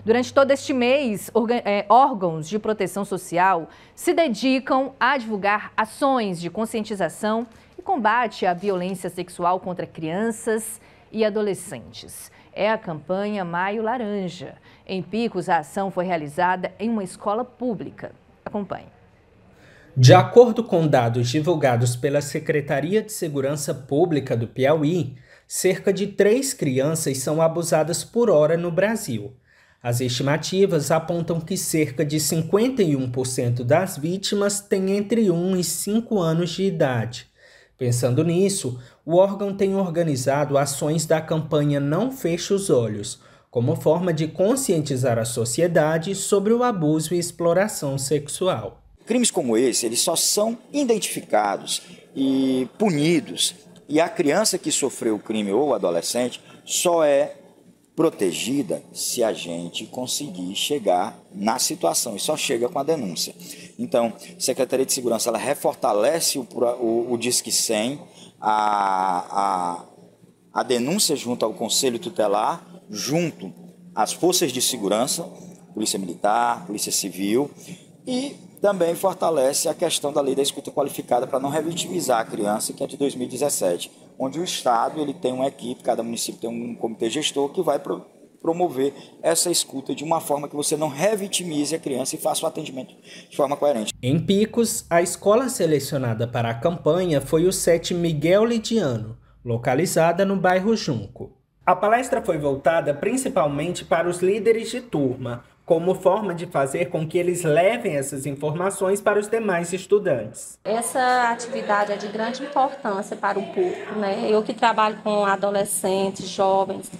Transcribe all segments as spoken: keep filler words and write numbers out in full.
Durante todo este mês, órgãos de proteção social se dedicam a divulgar ações de conscientização e combate à violência sexual contra crianças e adolescentes. É a campanha Maio Laranja. Em Picos, a ação foi realizada em uma escola pública. Acompanhe. De acordo com dados divulgados pela Secretaria de Segurança Pública do Piauí, cerca de três crianças são abusadas por hora no Brasil. As estimativas apontam que cerca de cinquenta e um por cento das vítimas têm entre um e cinco anos de idade. Pensando nisso, o órgão tem organizado ações da campanha Não Feche os Olhos, como forma de conscientizar a sociedade sobre o abuso e exploração sexual. Crimes como esse, eles só são identificados e punidos, e a criança que sofreu o crime ou o adolescente só é protegida se a gente conseguir chegar na situação, e só chega com a denúncia. Então, a Secretaria de Segurança ela refortalece o, o, o Disque cem, a, a, a denúncia junto ao Conselho Tutelar, junto às forças de segurança, Polícia Militar, Polícia Civil, e também fortalece a questão da lei da escuta qualificada para não revitimizar a criança, que é de dois mil e dezessete, onde o Estado ele tem uma equipe, cada município tem um comitê gestor que vai pro, promover essa escuta de uma forma que você não revitimize a criança e faça o atendimento de forma coerente. Em Picos, a escola selecionada para a campanha foi o SET Miguel Lidiano, localizada no bairro Junco. A palestra foi voltada principalmente para os líderes de turma, como forma de fazer com que eles levem essas informações para os demais estudantes. Essa atividade é de grande importância para o público, né? Eu que trabalho com adolescentes, jovens,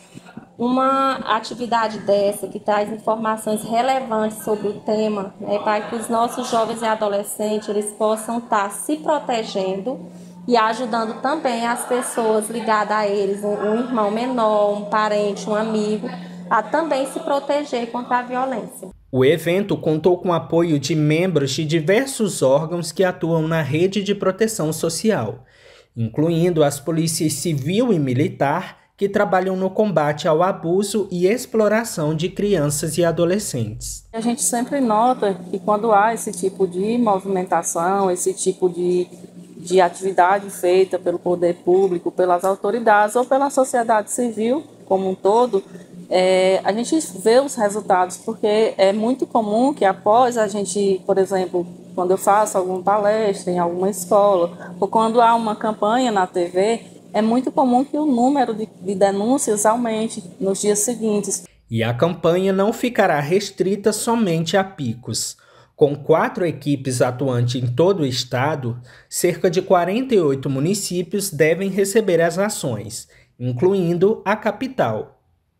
uma atividade dessa que traz informações relevantes sobre o tema, né, para que os nossos jovens e adolescentes eles possam estar se protegendo e ajudando também as pessoas ligadas a eles, um irmão menor, um parente, um amigo, a também se proteger contra a violência. O evento contou com o apoio de membros de diversos órgãos que atuam na rede de proteção social, incluindo as polícias civil e militar, que trabalham no combate ao abuso e exploração de crianças e adolescentes. A gente sempre nota que quando há esse tipo de movimentação, esse tipo de, de atividade feita pelo poder público, pelas autoridades ou pela sociedade civil como um todo, É, a gente vê os resultados, porque é muito comum que após a gente, por exemplo, quando eu faço alguma palestra em alguma escola, ou quando há uma campanha na T V, é muito comum que o número de, de denúncias aumente nos dias seguintes. E a campanha não ficará restrita somente a Picos. Com quatro equipes atuantes em todo o estado, cerca de quarenta e oito municípios devem receber as ações, incluindo a capital.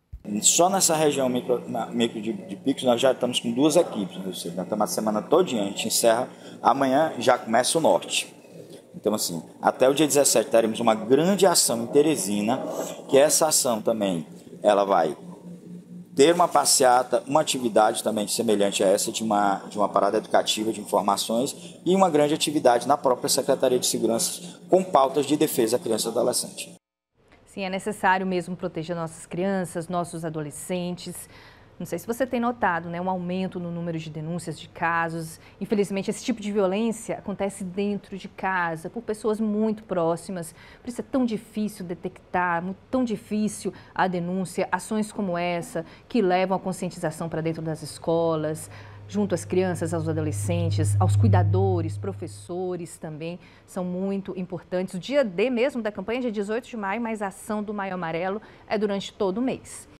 Só nessa região micro, na, micro de, de Picos nós já estamos com duas equipes, ou seja, nós estamos a semana todinha, a gente encerra, amanhã já começa o norte. Então assim, até o dia dezessete teremos uma grande ação em Teresina, que essa ação também, ela vai ter uma passeata, uma atividade também semelhante a essa, de uma, de uma parada educativa de informações e uma grande atividade na própria Secretaria de Segurança com pautas de defesa à criança e adolescente. Sim, é necessário mesmo proteger nossas crianças, nossos adolescentes. Não sei se você tem notado, né, um aumento no número de denúncias de casos. Infelizmente, esse tipo de violência acontece dentro de casa, por pessoas muito próximas. Por isso é tão difícil detectar, tão difícil a denúncia. Ações como essa, que levam a conscientização para dentro das escolas, junto às crianças, aos adolescentes, aos cuidadores, professores também, são muito importantes. O dia D mesmo da campanha é dia dezoito de maio, mas a ação do Maio Amarelo é durante todo o mês.